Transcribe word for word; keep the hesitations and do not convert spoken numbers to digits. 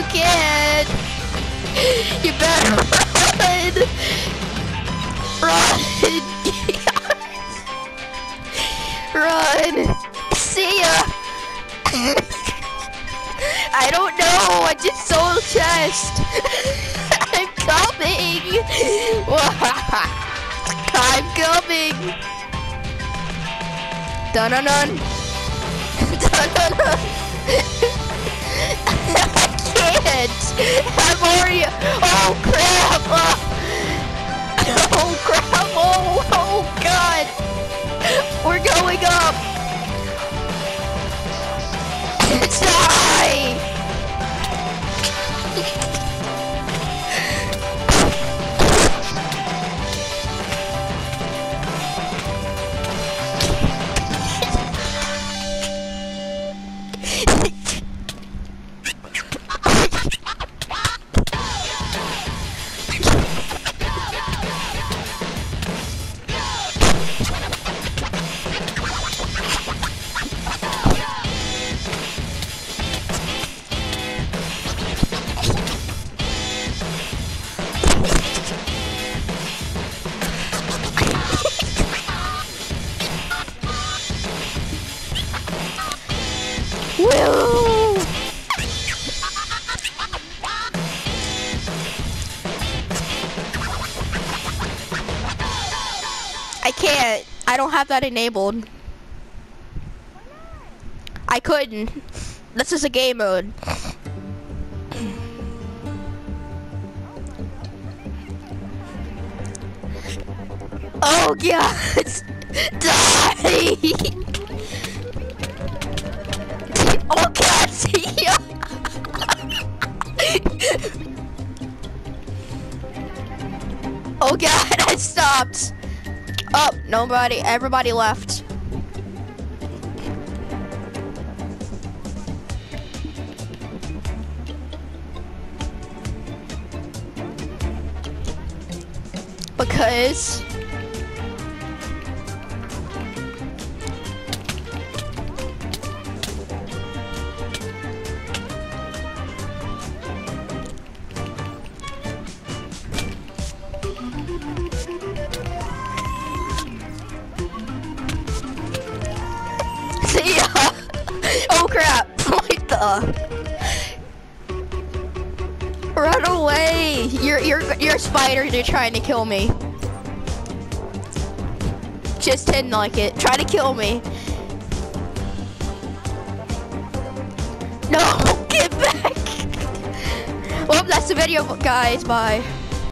can't. You better run. Run. Run. See ya. I don't know. I just saw a chest. I'm coming. I'm coming. Dun dun dun. Dun dun dun. I can't. I'm already. Oh crap. Oh crap. Oh, oh god. We're going up. Die. Woo! I can't. I don't have that enabled. I couldn't. This is a game mode. Oh god! Die! Oh god, see ya! Oh god, I stopped. Oh, nobody, everybody left. Because see ya. Oh crap. What the? Run away. You're you're you're spiders, you're trying to kill me. Just didn't like it. Try to kill me. No, get back. Well, that's the video, guys. Bye.